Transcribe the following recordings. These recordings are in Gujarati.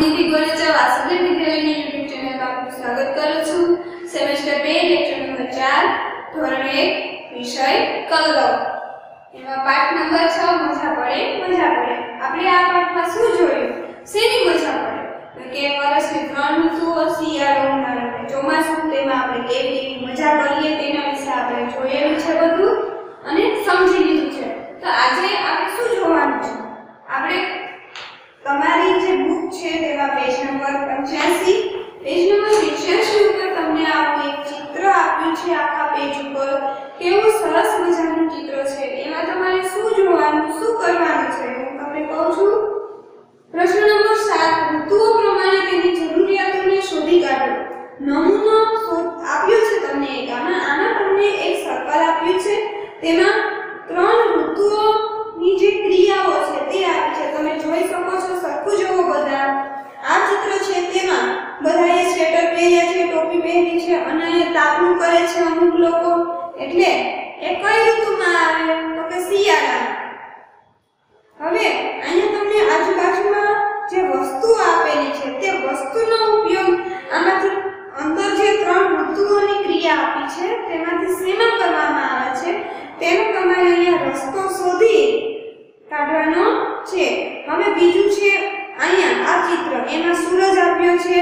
નિધિ ગોરેચા વાસુદેવ વિદ્યાલયની યુટ્યુબ ચેનલ પર આપનું સ્વાગત કરું છું। સેમેસ્ટર 2 લેક્ચર નંબર 4 ધોરણ 1 વિષય કલરવ એમાં પાઠ નંબર 6 મજા પડે। આપણે આ પાઠમાં શું જોયું? શેની મજા પડે? તો કે વર્ષની 3 ઋતુઓ શિયાળો, ઉનાળો અને ચોમાસું, તેમાં આપણે કેવી મજા કરીએ તેના વિશે આપણે જોયેલું છે બધું અને સમજી લીધું છે। તો આજે આપણે શું જોવાનું છે? આપણે તમારી જે બુક છે તેમાં પેજ નંબર 85 ઉપર તમને આવું એક ચિત્ર આપ્યું છે આખા પેજ ઉપર। કેવું સરસ મજાનું ચિત્ર છે। એમાં તમારે શું જોવાનું, શું કરવાનું છે હું તમને કહું છું। પ્રશ્ન નંબર 7 ઋતુઓ પ્રમાણે તેની જરૂરિયાતોને શોધી કાઢો। નમૂનો આપ્યો છે તમને એક આમાં તમને એક સર્કલ આપ્યું છે, તેમાં 3 ઋતુઓની જે ક્રિયાઓ છે તે આપી છે। તમે જોઈ શકો છો, સરખું જોવો બધા। આ ચિત્ર છે તેમાં બધાએ સ્વેટર પહેર્યા છે, ટોપી પહેરી છે અને તાપણું કરે છે અમુક લોકો। એટલે એ કઈ ઋતુમાં આવે? તો કે શિયાળામાં। હવે અહીંયા તમને આજુબાજુમાં જે વસ્તુ આપેલી છે તે વસ્તુનો ઉપયોગ આમાંથી અંદર જે 3 ઋતુઓની ક્રિયા આપી છે તેમાંથી શેમાં કરવામાં આવે છે તેનો તમારે અહીંયા રસ્તો શોધી કાઢવાનો છે। હવે બીજું છે અહીંયા આ ચિત્ર, એમાં સૂરજ આપ્યો છે,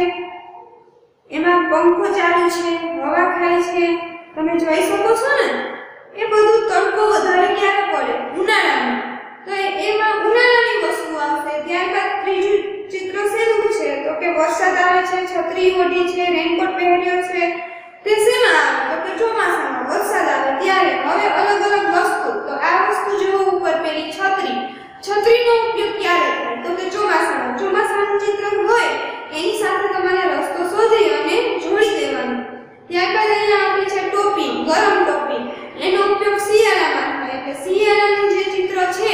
એમાં પંખો ચાલુ છે, હવા ખાય છે, તમે જોઈ શકો છો ને। એ બધું તડકો વધારે ક્યારે પડે? ઉનાળામાં। તો એમાં ઉનાળાની વસ્તુ આવશે। ત્યારબાદ ત્રીજું ચિત્ર શેનું છે? તો કે વરસાદ આવે છે, છત્રી ઓઢી છે, રેનકોટ પહેર્યો છે, તે શેમાં આવે? તો કે ચોમાસામાં વરસાદ આવે ત્યારે। હવે અલગ અલગ વસ્તુ, તો આ વસ્તુ જો ઉપર પેલી છત્રીનો ઉપયોગ ક્યારે થાય? તો કે ચોમાસામાં। ચોમાસાનું ચિત્ર હોય એની સાથે તમારે રસ્તો શોધી અને જોડી દેવાનું। ત્યારબાદ અહીંયા આપી છે ટોપી, ગરમ ટોપી, એનો ઉપયોગ શિયાળામાં થાય। એટલે શિયાળાનું જે ચિત્ર છે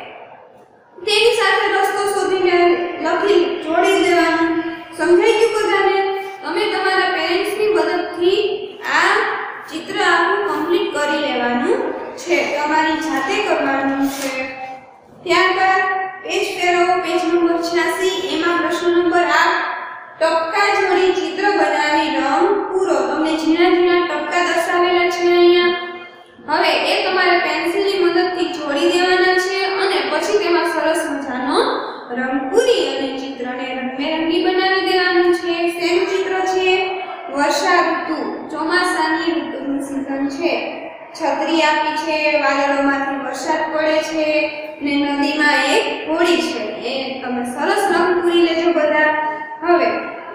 તેની સાથે રસ્તો શોધીને લખી જોડી દેવાનું। સમજાઈ ગયું બધાને? તમે તમારા પેરેન્ટ્સની મદદથી આ ચિત્ર આખું કમ્પ્લીટ કરી લેવાનું છે, તમારી જાતે કરવાનું છે। ત્યારબાદ પેજ ફેરવો, પેજ નંબર 86 એમાં પ્રશ્ન નંબર 8 ટપકા જોડી ચિત્ર બનાવી રંગ પૂરો। તમને ઝીણા ટપકા દર્શાવેલા છે અહીંયા। હવે એ તમારે પેન્સિલની મદદથી જોડી દેવાના છે અને પછી તેમાં સરસ મજાનો રંગ પૂરી અને ચિત્રને રંગબેરંગી બનાવી દેવાનું છે। શેનું ચિત્ર છે? વર્ષા ઋતુ, ચોમાસાની ઋતુની સીઝન છે। છત્રી આપી છે, વાદળોમાંથી વરસાદ પડે છે ને નદીમાં એક હોડી છે। એ તમે સરસ રંગ પૂરી લેજો બધા। હવે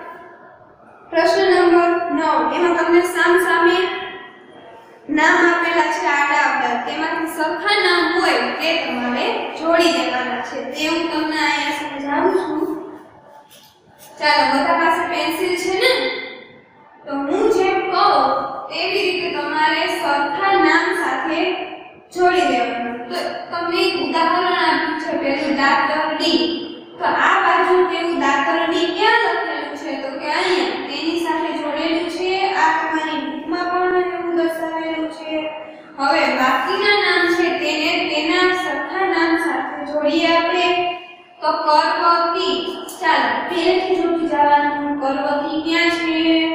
પ્રશ્ન નંબર 9 એમાં તમને સામે નામ આપેલા છે આડા તેમાંથી સરખા નામ હોય તે તમારે જોડી દેવાના છે। તે હું તમને અહીંયા સમજાવું છું। ચાલો, બધા પાસે પેન્સિલ છે ને? તો હું જેમ કહું તેવી રીતે તમારે સરખા નામ સાથે જોડી દેવાનું। તો તમને એક ઉદાહરણ આપ્યું છે, પેલું દાતર ડી। તો આ બાજુ પેલું દાતર ડી ક્યાં લખેલું છે? તો કે અહીંયા તેની સાથે જોડેલું છે। આ તમારી બુકમાં પણ એવું દર્શાવેલું છે। હવે બાકીના નામ છે તેને તેના સરખા નામ સાથે જોડીએ આપણે। તો કરવતી, ચાલો પહેલેથી જોડી જવાનું। કરવતી ક્યાં છે?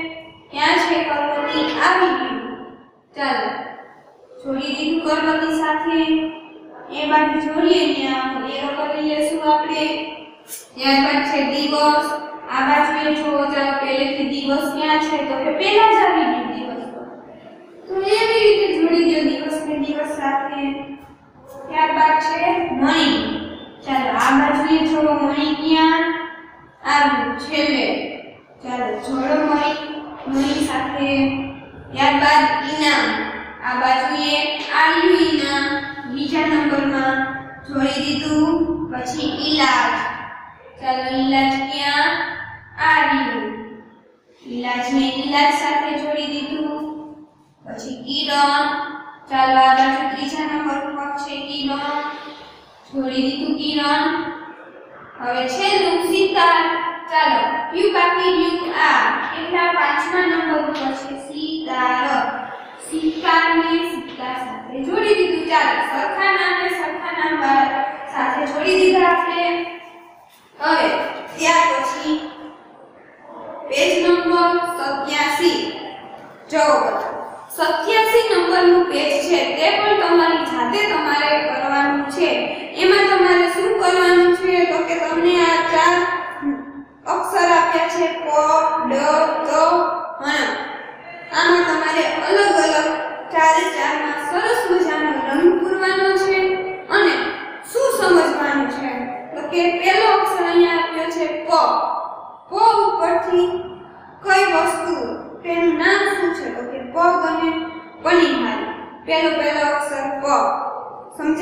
કરવતી આવી ગયું। ચાલો જોડી દીધું કરવતી સાથે। એ બાજુ જોડીએ ત્યાં એરો કરી લેશું આપણે। ત્યારબાદ છે દિવસ, આ બાજુ જો ચાલો પહેલેથી દિવસ ક્યાં છે? તો કે પહેલા જ આવી ગયું દિવસ। તો એવી રીતે જોડી દો દિવસને દિવસ સાથે। ત્યારબાદ છે મણી, ચાલો આ બાજુ જો મણી ક્યાં આવ્યું? છેલ્લે। ચાલો જોડો મણી સાથે। ત્યારબાદ ઇનામ, આ બાજુએ આવ્યું ઇનામ બીજા નંબરમાં જોડી દીધું। પછી ઈલાજ, ચાલો ઈલાજ ક્યાં આવ્યું? ઈલાજને ઈલાજ સાથે જોડી દીધું। પછી કિરણ, ચાલો આ બાજુ ત્રીજા નંબર પર છે કિરણ, જોડી દીધું કિરણ। હવે છેલ્લું સિતાર, ચાલો ક્યુ બાકી રહ્યું? આ એટલા 5મા નંબર પર છે સિતાર। સિતારને સિતાર સાથે જોડી દીધું। ચાલો સરખા નામ સાથે જોડી દીધા આપણે। હવે ત્યાર પછી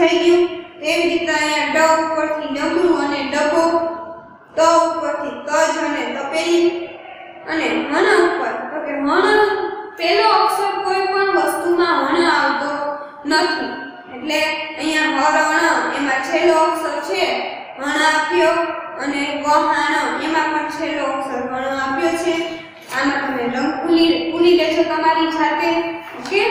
થઈ ગયું. તેવી રીતે અહીંયા ડ ઉપરથી ડબરું અને ડબો, ત ઉપરથી તજ અને તપેલી, અને હન ઉપર તો કે હન પહેલો અક્ષર કોઈ પણ વસ્તુમાં હન આવતો નથી, એટલે અહીંયા હરણ એમાં છેલ્લો અક્ષર છે હણ આપ્યો, અને વહાણ એમાં પણ છેલ્લો અક્ષર હણ આપ્યો છે. આમાં તમે રંગ પૂરી લેજો તમારી જાતે. ઓકે,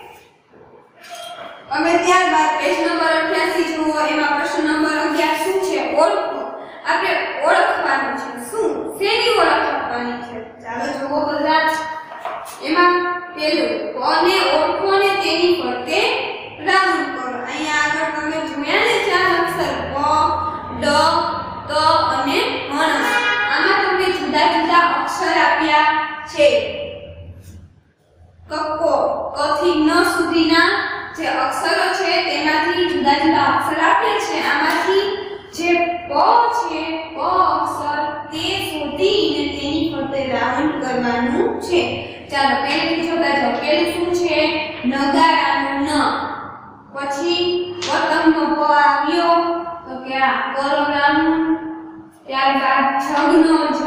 હવે ત્યારબાદ પેજ નંબર 88 જુઓ. એમાં પ્રશ્ન નંબર 11 શું છે? ઓળખો. આપણે ઓળખવાનું છે. શું શેની ઓળખ આપવાની છે? ચાલો જુઓ બધા. એમાં પહેલું કોને ઓળખો ને તેની ફરતે રાઉન્ડ કરો. અહીંયા આગળ તમે જોયા ને ચાર અક્ષર ક, ડ, ત અને હણ. આમાં તમને જુદા જુદા અક્ષર આપ્યા છે. કક્કો, ક થી ન સુધીના જે અક્ષરો છે તેમાંથી જુદા જુદા અક્ષર આપ્યા છે. આમાંથી જે પ છે, પ અક્ષર તે શોધીને તેની ફરતે રાઉન્ડ કરવાનું છે. ચાલો પહેલેથી જોતા જાઓ. પહેલું શું છે? નગારાનું ન. પછી પતંગનો પ આવ્યો તો કે આ કરોડાનું. ત્યારબાદ છગનો જ,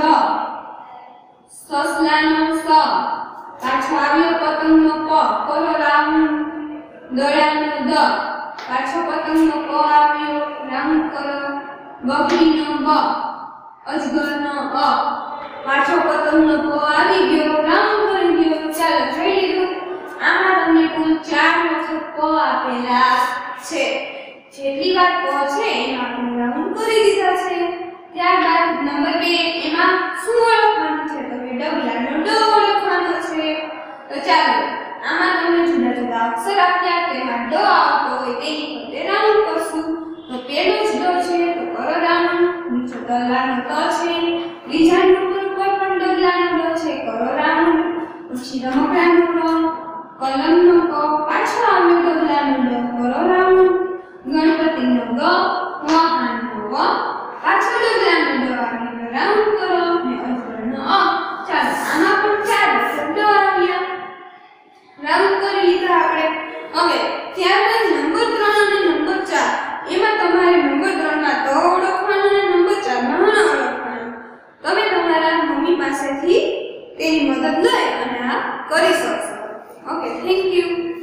સસલાનો સ, પાછો આવ્યો પતંગનો પ, કરોડાનું. દડાનો દ, પાછો પતંગનો પ આવ્યો, રાઉન્ડ કરો. બકરીનો બ, અજગરનો અ, પાછો પતંગનો પ આવી ગયો, રાઉન્ડ કરી ગયો. ચાલો જોઈ લીધું. આમાં તમને કુલ 4 વખત પ આપેલા છે. જેટલી વાર પ છે એમાં આપણે રાઉન્ડ કરી દીધા છે. ત્યારબાદ નંબર 2 એમાં શું ઓળખવાનું છે? તો કે ડગલાનો ડ ઓળખવાનો છે. તો ચાલો આમાં તમને જુદા જુદા અક્ષર આપ્યા, તેમાં ડ આવતો હોય તેની ફરતે રાઉન્ડ કરશું. તો પહેલો જ ડ છે તો કરો રાઉન્ડ. નીચે ડગલાનો ત છે, બીજા નંબર ઉપર પણ ડગલાનો ડ છે, કરો રાઉન્ડ. પછી રમકડાનો ર, કલમનો ક, પાછો આવ્યો ડગલાનો ડ, કરો રાઉન્ડ. ગણપતિનો ગ, વાહનનો વ, પાછો ડગલાનો ડ આવ્યો, રાઉન્ડ કરો. અને અજગરનો અ. ચાલો આમાં પણ 4 અક્ષર ડ આવ્યા, રાઉન્ડ કરી લીધા આપણે. હવે ત્યારબાદ નંબર 3 અને નંબર 4 એમાં તમારે નંબર 3 માં ત ઓળખવાનો અને નંબર 4 માં હણ ઓળખવાનો. તમે તમારા મમ્મી પાસેથી તેની મદદ લઈ અને આ કરી શકશો. Okay, thank you.